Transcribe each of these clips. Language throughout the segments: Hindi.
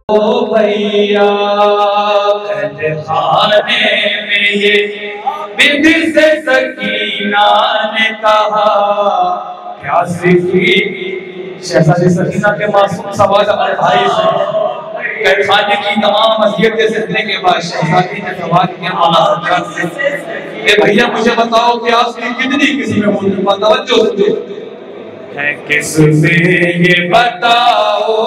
ओ भैया खाने में ये बिंद से सकीना ने कहा प्यास की। शहजादी सकीना के मासूम सवाल अपने भाई से खाने की तमाम अज़ियतें सहने के बाद शहजादी ने सवाल किया मौला सज्जाद से, भैया मुझे बताओ कि आपकी कितनी किस्में होती हैं? तवज्जो है किस्में ये बताओ,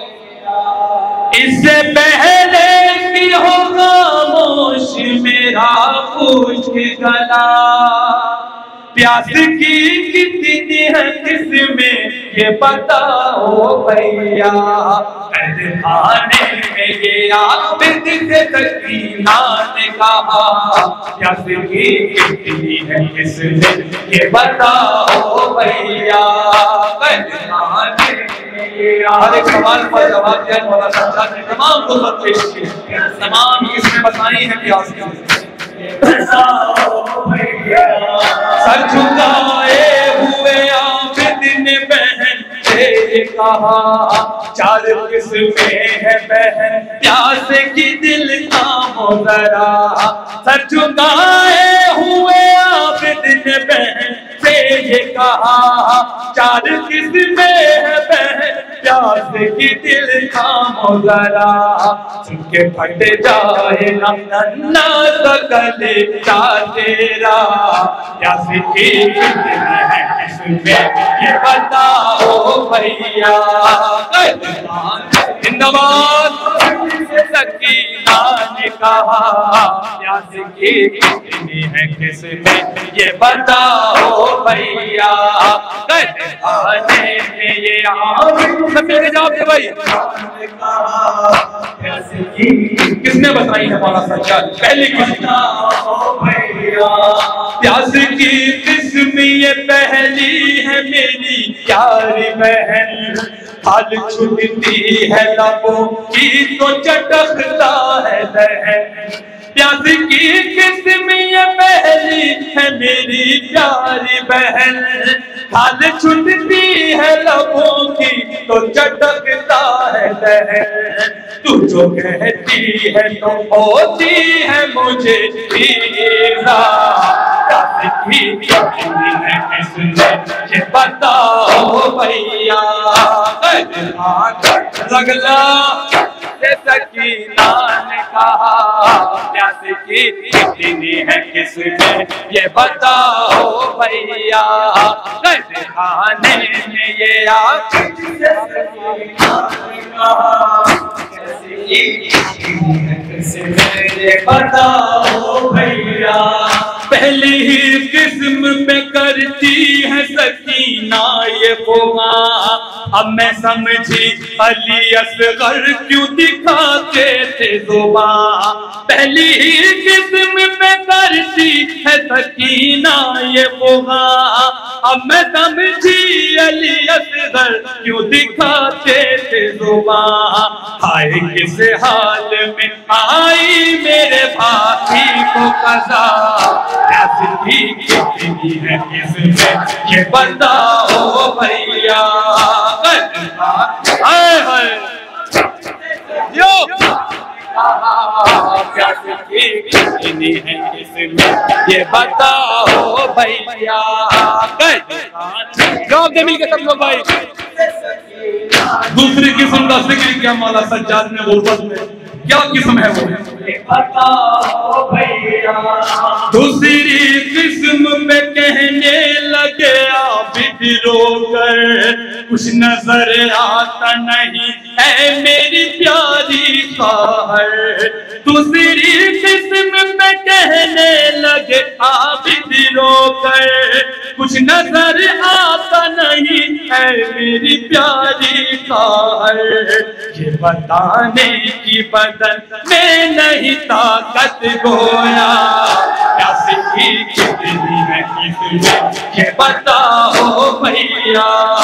इससे पहले कि हो खामोश मेरा पूछ गला। प्यास की कितनी है किस्में ये बताओ भैया, खाने में ये आप से सकीना ने कहा प्यास की कितनी है किस्में ये बताओ भैया। हर एक सवाल पर जवाब दिया मौला सज्जाद ने, तमाम गुर्बत पेश की, तमाम किस्में बताई हैं प्यास की। सर झुकाए हुए आबिद ने बहन से कहा चार किस्में है बहन प्यास की दिल थामो जरा। सर झुकाए हुए आबिद ने बहन से ये कहा चार किस्में है बहन प्यास की दिल थामो जरा। सुन के फट जाए ना नन्ना सकले चा तेरा, प्यास की कितनी है किस्में ये बताओ भैया। जिंदाबाद सकीना ने कहा प्यास की कितनी है किस्में ये बताओ भैया। खाने में ये जवाब दे भाई, किसने बताई है मौला सज्जाद? पहली किस्म प्यास की किस्म ये पहली है मेरी प्यारी बहन, हाल छुटती है लबों की तो चटकता है दहन। प्यास की किस्म ये पहली है मेरी प्यारी बहन, हाल छुटती है लबों की तो चटकता है दहन। तू जो कहती है तो होती है मुझे ईज़ा, प्यास की कितनी है किस्में ये बताओ भैया। लगला सकीना ने कहा प्यास की कितनी है किस्में ये बताओ भैया। खाने में ये आप ये बताओ भैया। पहली ही किस्म पे करती है सकीना ये फुमा, अब मैं समझी अली असगर क्यों दिखाते थे जुबां। पहली ही किस्म पे करती है सकीना ये फुमा, अब मैं समझी अली असगर क्यों दिखाते थे जुबां। हाय किस हाल में आई मेरे भाई को कज़ा, प्यास की कितनी है किस्में ये बताओ भैया। हाय हाय यो प्यास की कितनी है किस्में ये बताओ भैया। जवाब दे मिलके सब लोग भाई। दूसरी किस्म का जिक्र किया मौला सज्जाद ने गुर्बत में, क्या किस्म है वो बताओ भैया। दूसरी किस्म में कहने लगे आबिद रोकर कुछ नजर आता नहीं है मेरी प्यारी ख़ाहर। दूसरी किस्म में कहने लगे आबिद रोकर कुछ नजर आता नहीं है मेरी प्यारी ख़ाहर। ये बताने की बदन में नहीं ताकत गोया, प्यास की कितनी है किस्में ये बताओ भैया।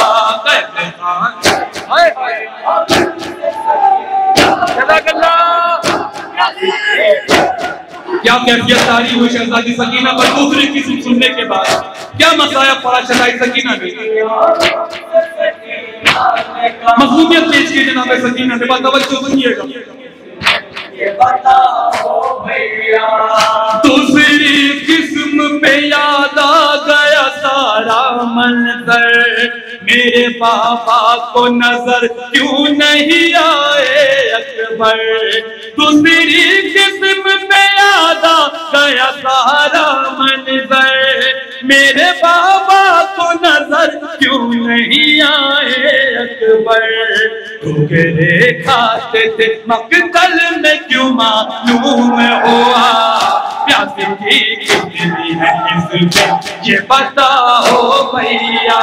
क्या कैफियत तारी हुई शहजादी सकीना पर दूसरी किस्म सुनने के बाद? क्या मसाया पड़ा शहजादी सकीना ने? मखलूमियत पेश की जनाब सकीना से, बात तवज्जो सुनिएगा। ये बताओ भैया दूसरी किस्म पे याद आ गया सारा मंजर, मेरे बाबा को नजर क्यों नहीं आए अकबर। दूसरी किस्म पे याद आ गया सारा मंजर, मेरे बाबा को नजर क्यों नहीं आए अकबर। ठोकरे खाते थे मक्तल में क्यों मालूम हुआ, प्यास की कितनी है इसमें ये बताओ भैया।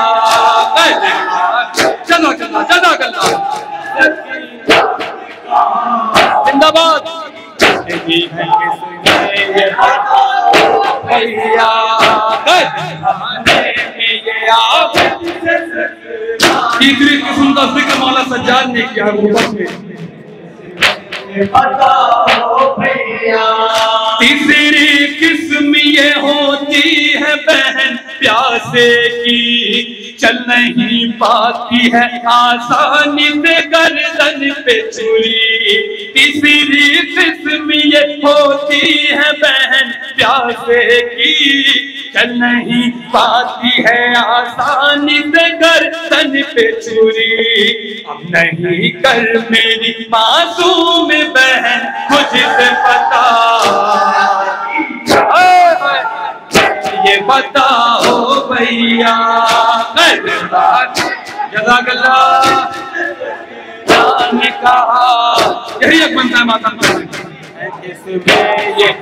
चलो चलो चलो चलो जिंदाबाद ये बताओ भैया। तीसरी किस्म का जिक्र मौला सज्जाद ने किया गुरबत में। तीसरी किस्म ये होती है बहन प्यासे की, चल नहीं पाती है आसानी से गर्दन पे छुरी। तीसरी किस्म ये होती है बहन प्यासे की, चल नहीं पाती है आसानी से गर्दन पे छुरी। अब नहीं कर मेरी मासूम बहन मुझसे पता, ये बताओ भैया। जज़ाकल्लाह ने कहा यही एक बनता है माता ये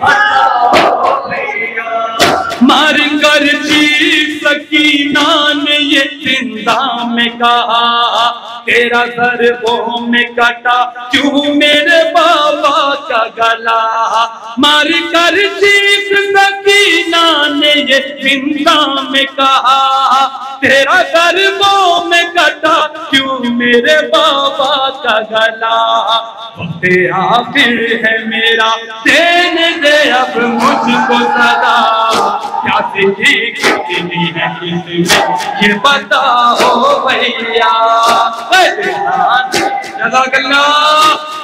मार कर चीख सकीना ने ये जिंदा में कहा, तेरा ज़रबों में कटा क्यों मेरे बाबा का गला। मार कर चीख सकीना ने ये जिंदा में कहा, तेरा ज़रबों में कटा क्यों मेरे बाबा का गला। वक्त आखिर है मेरा देने दे अब मुझको सदा, प्यास की कितनी है इसमें ये बताओ भैया। जज़ाकल्लाह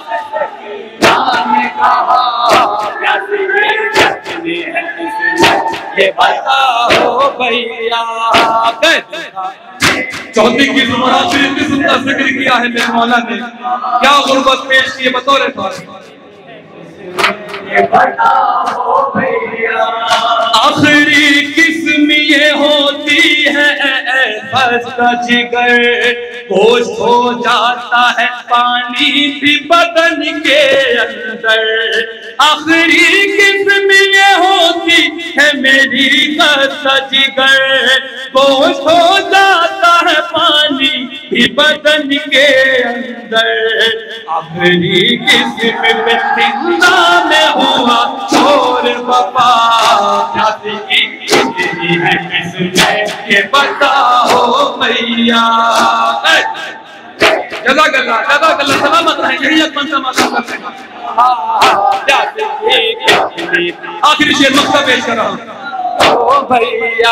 ने कहा प्यास की कितनी है इसमें ये बताओ भैया। चौथी किस्म आखिरी किस्म का जिक्र किया है मेरे मौला ने, क्या गुरबत पेश की बतौर आखिरी किस्म ये होती है ऐसा जिगर, गोश्त हो जाता है पानी भी बदन के अंदर। आखिरी किस्म ये होती है मेरी ऐसा जिगर, गोश्त हो जाता है पानी भी बदन के अंदर। आखिरी किस्म पे जिंदा में हुआ छोर बाबा, प्यासी की कितनी है किस्में ये बताओ भैया। जज़ाकल्लाह सलामत रहे, यही एक बनता माता करते हैं। आखिरी शेर मक्का पेश कर रहा हूँ भैया।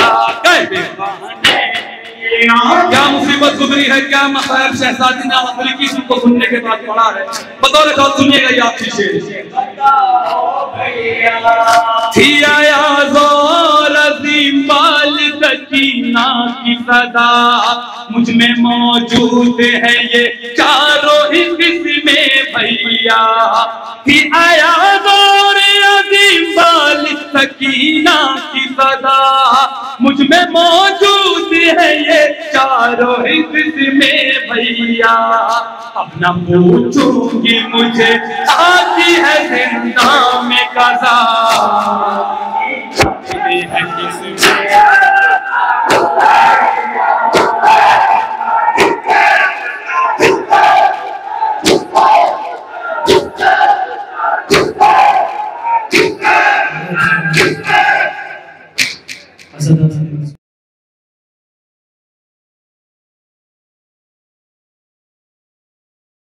क्या मुसीबत गुजरी है, क्या मसाइब शहजादी ने आखिरी किस्म को सुनने के बाद पढ़ा है, बतौर खास सुनिएगा ये आखिरी शेर। थी अयाज़ और अज़ीम बाल सकीना की सदा, मुझ में मौजूद है ये चारों ही किस्में भैया। थी अयाज़ और अज़ीम बाल सकीना की सदा, मुझ में मौजूद है ये चारों ही किस्में भैया। अब न पूछूंगी मुझे आती है